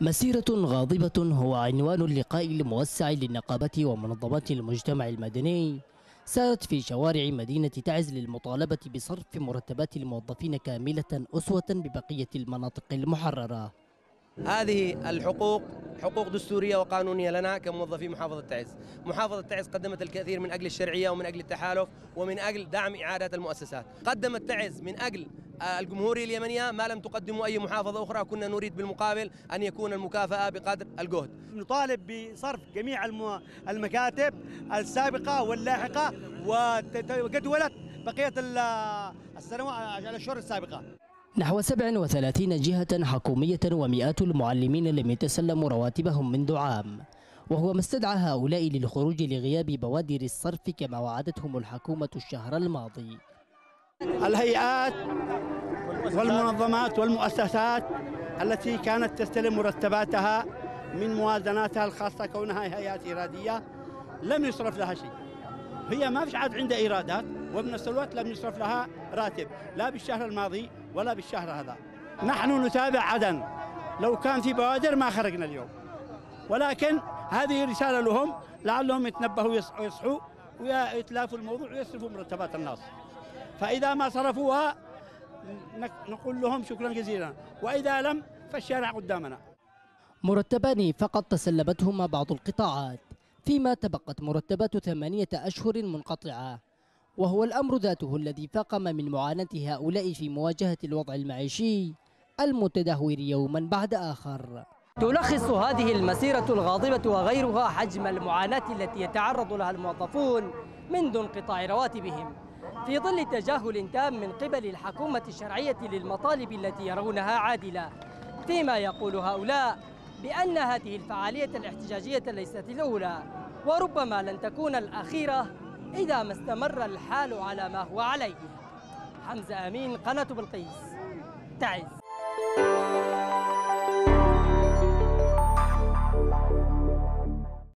مسيرة غاضبة هو عنوان اللقاء الموسع للنقابة ومنظمات المجتمع المدني سارت في شوارع مدينة تعز للمطالبة بصرف مرتبات الموظفين كاملة أسوة ببقية المناطق المحررة. هذه الحقوق حقوق دستورية وقانونية لنا كموظفي محافظة تعز. محافظة تعز قدمت الكثير من أجل الشرعية ومن أجل التحالف ومن أجل دعم إعادات المؤسسات. قدمت تعز من أجل الجمهورية اليمنية ما لم تقدمه أي محافظة أخرى. كنا نريد بالمقابل أن يكون المكافأة بقدر الجهد. نطالب بصرف جميع المكاتب السابقة واللاحقة وجدولة بقية السنوات الأشهر السابقة. نحو 37 جهة حكومية ومئات المعلمين لم يتسلموا رواتبهم منذ عام، وهو ما استدعى هؤلاء للخروج لغياب بوادر الصرف كما وعدتهم الحكومة الشهر الماضي. الهيئات والمنظمات والمؤسسات التي كانت تستلم مرتباتها من موازناتها الخاصة كونها هيئات إيرادية لم يصرف لها شيء. هي ما فيش عاد عندها إيرادات وبنفس الوقت لم يصرف لها راتب لا بالشهر الماضي ولا بالشهر هذا. نحن نتابع عدن، لو كان في بوادر ما خرجنا اليوم، ولكن هذه رسالة لهم لعلهم يتنبهوا ويصحوا ويتلافوا الموضوع ويصرفوا مرتبات الناس. فإذا ما صرفوها نقول لهم شكرا جزيلا، وإذا لم فالشارع قدامنا. مرتبان فقط تسلمتهما بعض القطاعات، فيما تبقت مرتبات 8 أشهر منقطعة، وهو الأمر ذاته الذي فاقم من معاناة هؤلاء في مواجهة الوضع المعيشي المتدهور يوما بعد آخر. تلخص هذه المسيرة الغاضبة وغيرها حجم المعاناة التي يتعرض لها الموظفون منذ انقطاع رواتبهم في ظل تجاهل تام من قبل الحكومة الشرعية للمطالب التي يرونها عادلة، فيما يقول هؤلاء بأن هذه الفعالية الاحتجاجية ليست الأولى وربما لن تكون الأخيرة إذا ما استمر الحال على ما هو عليه. حمزة أمين، قناة بلقيس، تعز.